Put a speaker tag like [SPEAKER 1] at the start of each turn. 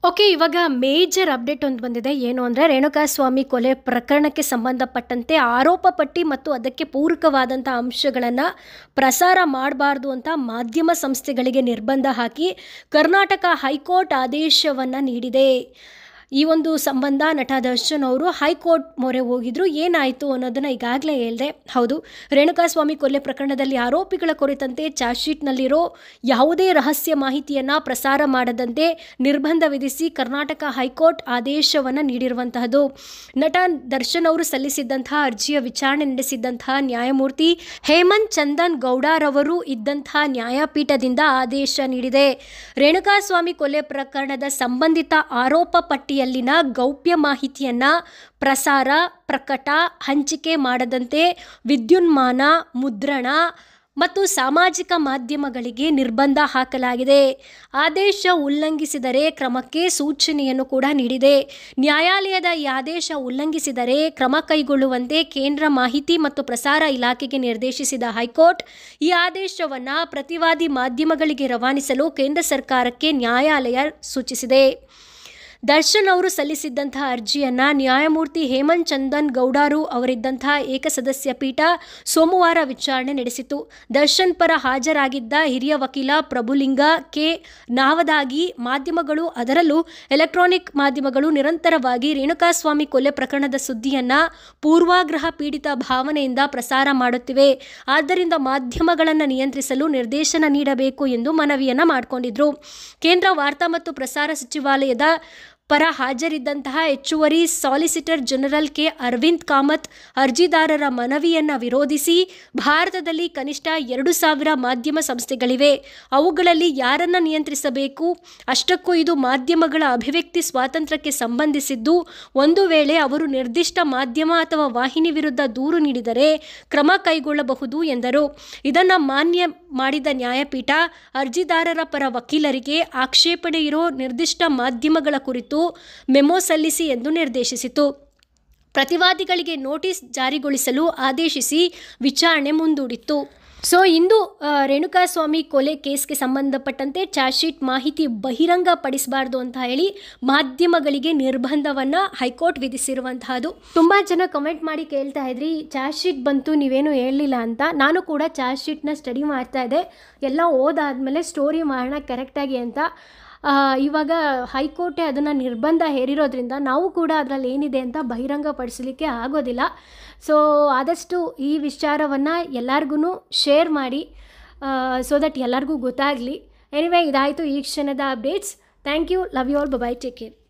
[SPEAKER 1] Okay, ಇವಾಗ major update ಒಂದು ಬಂದಿದೆ. ಏನು ಅಂದರೆ, ರೇಣುಕಾಸ್ವಾಮಿ ಕೊಲೆ ಪ್ರಕರಣಕ್ಕೆ ಸಂಬಂಧಪಟ್ಟಂತೆ ಆರೋಪ ಪಟ್ಟಿ ಮತ್ತು ಅದಕ್ಕೆ ಪೂರಕವಾದಂಥ ಅಂಶಗಳನ್ನು ಪ್ರಸಾರ ಮಾಡಬಾರ್ದು ಅಂತ ಮಾಧ್ಯಮ ಸಂಸ್ಥೆಗಳಿಗೆ ನಿರ್ಬಂಧ ಹಾಕಿ ಕರ್ನಾಟಕ ಹೈಕೋರ್ಟ್ ಆದೇಶವನ್ನು ನೀಡಿದೆ. ಈ ಒಂದು ಸಂಬಂಧ ನಟ ದರ್ಶನ್ ಅವರು ಹೈಕೋರ್ಟ್ ಮೊರೆ ಹೋಗಿದ್ರು. ಏನಾಯಿತು ಅನ್ನೋದನ್ನು ಈಗಾಗಲೇ ಹೇಳಿದೆ. ಹೌದು, ರೇಣುಕಾಸ್ವಾಮಿ ಕೊಲೆ ಪ್ರಕರಣದಲ್ಲಿ ಆರೋಪಿಗಳ ಕುರಿತಂತೆ ಚಾರ್ಜ್ ಶೀಟ್ನಲ್ಲಿರೋ ಯಾವುದೇ ರಹಸ್ಯ ಮಾಹಿತಿಯನ್ನು ಪ್ರಸಾರ ಮಾಡದಂತೆ ನಿರ್ಬಂಧ ವಿಧಿಸಿ ಕರ್ನಾಟಕ ಹೈಕೋರ್ಟ್ ಆದೇಶವನ್ನು ನೀಡಿರುವಂತಹದ್ದು. ನಟ ದರ್ಶನ್ ಅವರು ಸಲ್ಲಿಸಿದ್ದಂತಹ ಅರ್ಜಿಯ ವಿಚಾರಣೆ ನಡೆಸಿದ್ದಂತಹ ನ್ಯಾಯಮೂರ್ತಿ ಹೇಮಂತ್ ಚಂದನ್ ಗೌಡರವರು ಇದ್ದಂತಹ ನ್ಯಾಯಪೀಠದಿಂದ ಆದೇಶ ನೀಡಿದೆ. ರೇಣುಕಾಸ್ವಾಮಿ ಕೊಲೆ ಪ್ರಕರಣದ ಸಂಬಂಧಿತ ಆರೋಪ ಪಟ್ಟಿಯಲ್ಲಿನ ಗೌಪ್ಯ ಮಾಹಿತಿಯನ್ನು ಪ್ರಸಾರ, ಪ್ರಕಟ, ಹಂಚಿಕೆ ಮಾಡದಂತೆ ವಿದ್ಯುನ್ಮಾನ, ಮುದ್ರಣ ಮತ್ತು ಸಾಮಾಜಿಕ ಮಾಧ್ಯಮಗಳಿಗೆ ನಿರ್ಬಂಧ ಹಾಕಲಾಗಿದೆ. ಆದೇಶ ಉಲ್ಲಂಘಿಸಿದರೆ ಕ್ರಮಕ್ಕೆ ಸೂಚನೆಯನ್ನು ಕೂಡ ನೀಡಿದೆ. ನ್ಯಾಯಾಲಯದ ಈ ಆದೇಶ ಉಲ್ಲಂಘಿಸಿದರೆ ಕ್ರಮ ಕೈಗೊಳ್ಳುವಂತೆ ಕೇಂದ್ರ ಮಾಹಿತಿ ಮತ್ತು ಪ್ರಸಾರ ಇಲಾಖೆಗೆ ನಿರ್ದೇಶಿಸಿದ ಹೈಕೋರ್ಟ್ ಈ ಆದೇಶವನ್ನು ಪ್ರತಿವಾದಿ ಮಾಧ್ಯಮಗಳಿಗೆ ರವಾನಿಸಲು ಕೇಂದ್ರ ಸರ್ಕಾರಕ್ಕೆ ನ್ಯಾಯಾಲಯ ಸೂಚಿಸಿದೆ. ದರ್ಶನ್ ಅವರು ಸಲ್ಲಿಸಿದ್ದಂತಹ ಅರ್ಜಿಯನ್ನು ನ್ಯಾಯಮೂರ್ತಿ ಹೇಮಂತ್ ಚಂದನ್ ಗೌಡರು ಅವರಿದ್ದಂತಹ ಏಕಸದಸ್ಯ ಪೀಠ ಸೋಮವಾರ ವಿಚಾರಣೆ ನಡೆಸಿತು. ದರ್ಶನ್ ಪರ ಹಾಜರಾಗಿದ್ದ ಹಿರಿಯ ವಕೀಲ ಪ್ರಭುಲಿಂಗ ಕೆ ನಾವದಾಗಿ ಮಾಧ್ಯಮಗಳು, ಅದರಲ್ಲೂ ಎಲೆಕ್ಟ್ರಾನಿಕ್ ಮಾಧ್ಯಮಗಳು ನಿರಂತರವಾಗಿ ರೇಣುಕಾಸ್ವಾಮಿ ಕೊಲೆ ಪ್ರಕರಣದ ಸುದ್ದಿಯನ್ನು ಪೂರ್ವಾಗ್ರಹ ಪೀಡಿತ ಭಾವನೆಯಿಂದ ಪ್ರಸಾರ ಮಾಡುತ್ತಿವೆ. ಆದ್ದರಿಂದ ಮಾಧ್ಯಮಗಳನ್ನು ನಿಯಂತ್ರಿಸಲು ನಿರ್ದೇಶನ ನೀಡಬೇಕು ಎಂದು ಮನವಿಯನ್ನು ಮಾಡಿಕೊಂಡಿದ್ರು. ಕೇಂದ್ರ ವಾರ್ತಾ ಮತ್ತು ಪ್ರಸಾರ ಸಚಿವಾಲಯದ ಪರ ಹಾಜರಿದ್ದಂತಹ ಹೆಚ್ಚುವರಿ solicitor general K Aravind Kamath ಅರ್ಜಿದಾರರ ಮನವಿಯನ್ನು ವಿರೋಧಿಸಿ, ಭಾರತದಲ್ಲಿ ಕನಿಷ್ಠ 2,000 ಮಾಧ್ಯಮ ಸಂಸ್ಥೆಗಳಿವೆ, ಅವುಗಳಲ್ಲಿ ಯಾರನ್ನು ನಿಯಂತ್ರಿಸಬೇಕು, ಅಷ್ಟಕ್ಕೂ ಇದು ಮಾಧ್ಯಮಗಳ ಅಭಿವ್ಯಕ್ತಿ ಸ್ವಾತಂತ್ರ್ಯಕ್ಕೆ ಸಂಬಂಧಿಸಿದ್ದು, ಒಂದು ವೇಳೆ ಅವರು ನಿರ್ದಿಷ್ಟ ಮಾಧ್ಯಮ ಅಥವಾ ವಾಹಿನಿ ವಿರುದ್ಧ ದೂರು ನೀಡಿದರೆ ಕ್ರಮ ಕೈಗೊಳ್ಳಬಹುದು ಎಂದರು. ಇದನ್ನು ಮಾನ್ಯ ಮಾಡಿದ ನ್ಯಾಯಪೀಠ ಅರ್ಜಿದಾರರ ಪರ ವಕೀಲರಿಗೆ ಆಕ್ಷೇಪಣೆ ಇರೋ ನಿರ್ದಿಷ್ಟ ಮಾಧ್ಯಮಗಳ ಕುರಿತು ಮೆಮೊ ಸಲ್ಲಿಸಿ ಎಂದು ನಿರ್ದೇಶಿಸಿತು. ಪ್ರತಿವಾದಿಗಳಿಗೆ ನೋಟಿಸ್ ಜಾರಿಗೊಳಿಸಲು ಆದೇಶಿಸಿ ವಿಚಾರಣೆ ಮುಂದೂಡಿತ್ತು. ಸೊ ಇಂದು ರೇಣುಕಾಸ್ವಾಮಿ ಕೊಲೆ ಕೇಸ್ಗೆ ಸಂಬಂಧಪಟ್ಟಂತೆ ಚಾರ್ಜ್ ಶೀಟ್ ಮಾಹಿತಿ ಬಹಿರಂಗ ಪಡಿಸಬಾರ್ದು ಅಂತ ಹೇಳಿ ಮಾಧ್ಯಮಗಳಿಗೆ ನಿರ್ಬಂಧವನ್ನು ಹೈಕೋರ್ಟ್ ವಿಧಿಸಿರುವಂತಹದ್ದು. ತುಂಬ ಜನ ಕಮೆಂಟ್ ಮಾಡಿ ಕೇಳ್ತಾ ಇದ್ರಿ, ಚಾರ್ಜ್ ಶೀಟ್ ಬಂತು ನೀವೇನು ಹೇಳಲಿಲ್ಲ ಅಂತ. ನಾನು ಕೂಡ ಚಾರ್ಜ್ ಶೀಟ್ನ ಸ್ಟಡಿ ಮಾಡ್ತಾ ಇದ್ದೆ, ಎಲ್ಲ ಓದಾದ್ಮೇಲೆ ಸ್ಟೋರಿ ಮಾಡೋಣ ಕರೆಕ್ಟಾಗಿ ಅಂತ. ಇವಾಗ ಹೈಕೋರ್ಟೇ ಅದನ್ನು ನಿರ್ಬಂಧ ಹೇರಿರೋದ್ರಿಂದ ನಾವು ಕೂಡ ಅದರಲ್ಲಿ ಏನಿದೆ ಅಂತ ಬಹಿರಂಗಪಡಿಸಲಿಕ್ಕೆ ಆಗೋದಿಲ್ಲ. ಸೊ ಆದಷ್ಟು ಈ ವಿಚಾರವನ್ನು ಎಲ್ಲರಿಗೂ ಶೇರ್ ಮಾಡಿ, ಸೊ ದಟ್ ಎಲ್ಲರಿಗೂ ಗೊತ್ತಾಗಲಿ. ಎನಿವೇ, ಇದಾಯಿತು ಈ ಕ್ಷಣದ updates. Thank you, love you all, bye, take care.